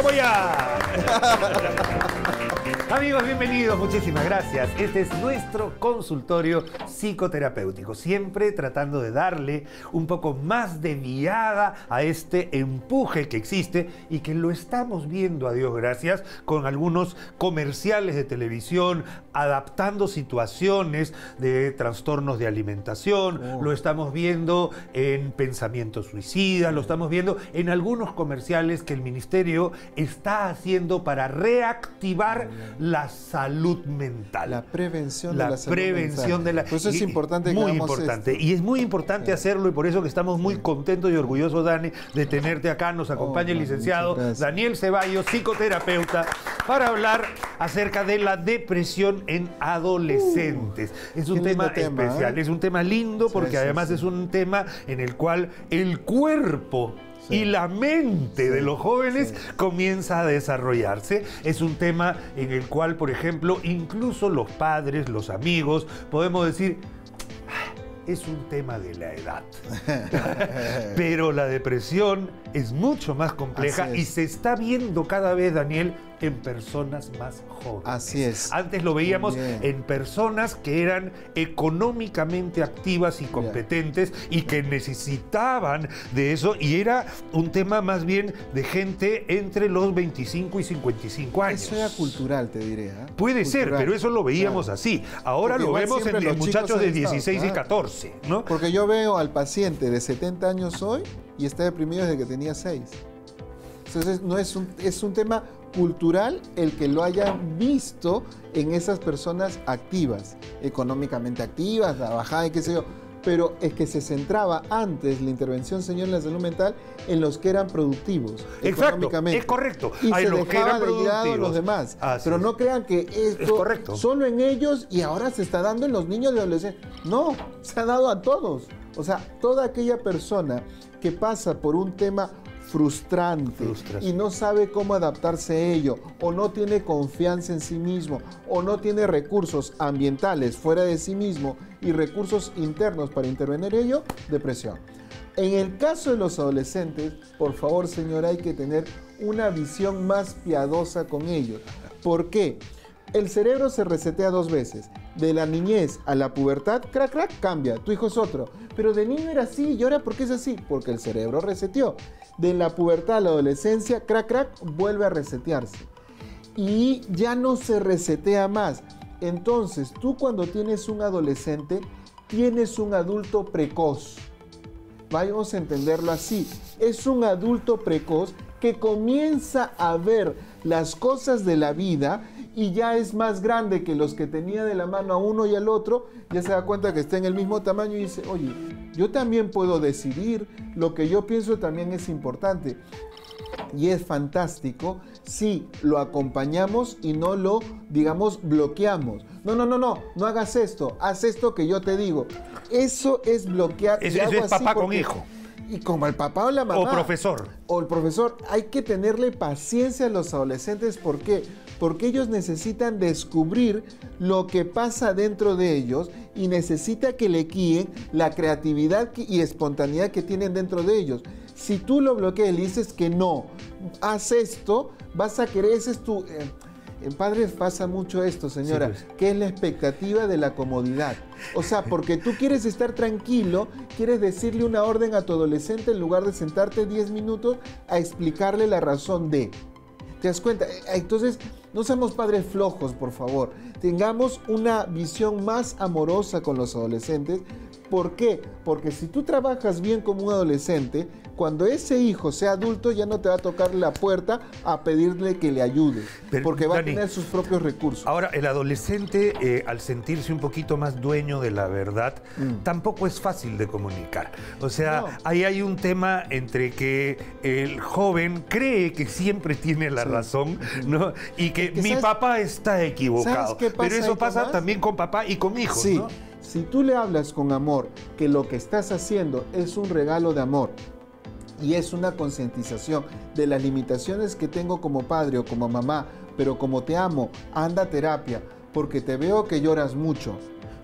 apoyar. Amigos, bienvenidos, muchísimas gracias. Este es nuestro consultorio psicoterapéutico, siempre tratando de darle un poco más de viada a este empuje que existe y que lo estamos viendo, a Dios gracias, con algunos comerciales de televisión, adaptando situaciones de trastornos de alimentación, lo estamos viendo en pensamientos suicidas, lo estamos viendo en algunos comerciales que el Ministerio está haciendo para reactivar la salud mental. La prevención la de la salud prevención mental. de la... Pues es importante que muy hagamos importante. esto. Y es muy importante hacerlo, y por eso que estamos muy contentos y orgullosos, Dani, de tenerte acá. Nos acompaña el licenciado Daniel Ceballos, psicoterapeuta, para hablar acerca de la depresión en adolescentes. Es un tema especial, es un tema lindo porque además es un tema en el cual el cuerpo y la mente de los jóvenes comienza a desarrollarse. Es un tema en el cual, por ejemplo, incluso los padres, los amigos, podemos decir, es un tema de la edad. Pero la depresión es mucho más compleja y se está viendo cada vez, Daniel, en personas más jóvenes. Así es. Antes lo veíamos en personas que eran económicamente activas y competentes y que necesitaban de eso, y era un tema más bien de gente entre los 25 y 55 años. Eso era cultural, te diré. Puede ser, pero eso lo veíamos así. Ahora lo vemos en muchachos de 16 y 14, ¿no? Porque yo veo al paciente de 70 años hoy y está deprimido desde que tenía 6. Entonces no es un tema cultural el que lo hayan visto en esas personas activas, económicamente activas, trabajaban, qué sé yo, pero es que se centraba antes la intervención, señor, en la salud mental en los que eran productivos. Exacto, es correcto. Y hay se los que eran dejaba de lado a los demás. Pero no crean que esto solo en ellos y ahora se está dando en los niños y adolescentes. No, se ha dado a todos. O sea, toda aquella persona que pasa por un tema frustrante y no sabe cómo adaptarse a ello, o no tiene confianza en sí mismo, o no tiene recursos ambientales fuera de sí mismo y recursos internos para intervenir en ello, depresión. En el caso de los adolescentes, por favor, señora, hay que tener una visión más piadosa con ellos. ¿Por qué? El cerebro se resetea 2 veces. De la niñez a la pubertad, crack, crack, cambia. Tu hijo es otro. Pero de niño era así, ¿y ahora por qué es así? Porque el cerebro reseteó. De la pubertad a la adolescencia, crack, crack, vuelve a resetearse. Y ya no se resetea más. Entonces, tú cuando tienes un adolescente, tienes un adulto precoz. Vamos a entenderlo así. Es un adulto precoz que comienza a ver las cosas de la vida y ya es más grande que los que tenía de la mano a uno y al otro, ya se da cuenta que está en el mismo tamaño y dice, oye, yo también puedo decidir, lo que yo pienso también es importante. Y es fantástico si lo acompañamos y no lo, digamos, bloqueamos. No hagas esto, haz esto que yo te digo. Eso es bloquear. Eso es papá con hijo. Y como el papá o la mamá. O profesor. O el profesor. Hay que tenerle paciencia a los adolescentes. ¿Por qué? Porque ellos necesitan descubrir lo que pasa dentro de ellos y necesita que le guíen la creatividad y espontaneidad que tienen dentro de ellos. Si tú lo bloqueas y le dices que no, haz esto, vas a querer, ese es tu... En padres pasa mucho esto, señora, que es la expectativa de la comodidad. O sea, porque tú quieres estar tranquilo, quieres decirle una orden a tu adolescente en lugar de sentarte 10 minutos a explicarle la razón de... ¿Te das cuenta? Entonces, no seamos padres flojos, por favor. Tengamos una visión más amorosa con los adolescentes. ¿Por qué? Porque si tú trabajas bien como un adolescente, cuando ese hijo sea adulto ya no te va a tocar la puerta a pedirle que le ayude, porque va a tener sus propios recursos. Ahora, el adolescente, al sentirse un poquito más dueño de la verdad, tampoco es fácil de comunicar. O sea, ahí hay un tema entre que el joven cree que siempre tiene la razón, ¿no? Y que mi papá está equivocado. Pero eso pasa también con papá y con hijos, ¿no? Si tú le hablas con amor, que lo que estás haciendo es un regalo de amor y es una concientización de las limitaciones que tengo como padre o como mamá, pero como te amo, anda a terapia, porque te veo que lloras mucho,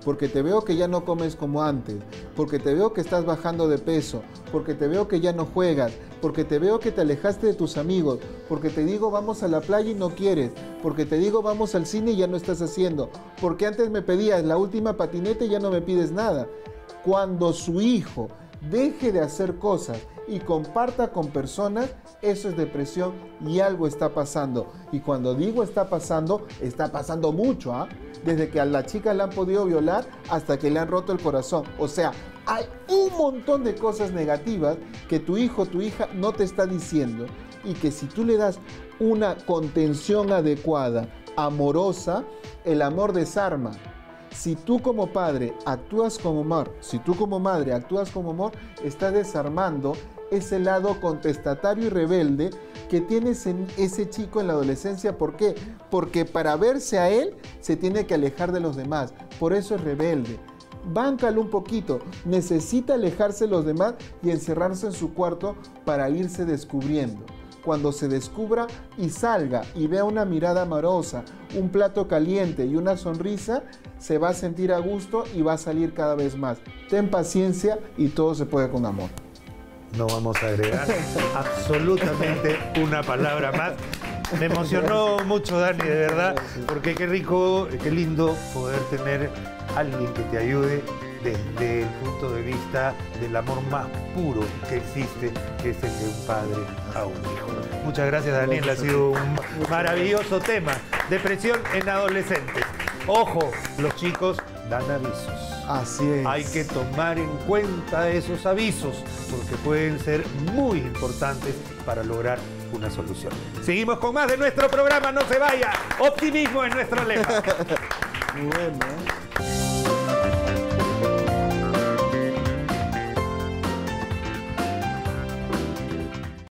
porque te veo que ya no comes como antes, porque te veo que estás bajando de peso, porque te veo que ya no juegas, porque te veo que te alejaste de tus amigos, porque te digo vamos a la playa y no quieres, porque te digo vamos al cine y ya no estás haciendo, porque antes me pedías la última patineta y ya no me pides nada. Cuando su hijo deje de hacer cosas y comparta con personas, eso es depresión y algo está pasando. Y cuando digo está pasando mucho, ¿ah? Desde que a la chica la han podido violar hasta que le han roto el corazón. O sea, hay un montón de cosas negativas que tu hijo, tu hija no te está diciendo, y que si tú le das una contención adecuada, amorosa, el amor desarma. Si tú como padre actúas con amor, si tú como madre actúas con amor, estás desarmando ese lado contestatario y rebelde que tienes en ese chico en la adolescencia. ¿Por qué? Porque para verse a él se tiene que alejar de los demás. Por eso es rebelde. Báncalo un poquito. Necesita alejarse de los demás y encerrarse en su cuarto para irse descubriendo. Cuando se descubra y salga y vea una mirada amorosa, un plato caliente y una sonrisa, se va a sentir a gusto y va a salir cada vez más. Ten paciencia y todo se puede con amor. No vamos a agregar absolutamente una palabra más. Me emocionó mucho, Dani, de verdad, porque qué rico, qué lindo poder tener a alguien que te ayude desde el punto de vista del amor más puro que existe, que es el de un padre a un hijo. Muchas gracias, Daniel, ha sido un maravilloso tema. Depresión en adolescentes. Ojo, los chicos dan avisos. Así es. Hay que tomar en cuenta esos avisos, porque pueden ser muy importantes para lograr una solución. Seguimos con más de nuestro programa, no se vaya. Optimismo es nuestro lema. Bueno, ¿eh?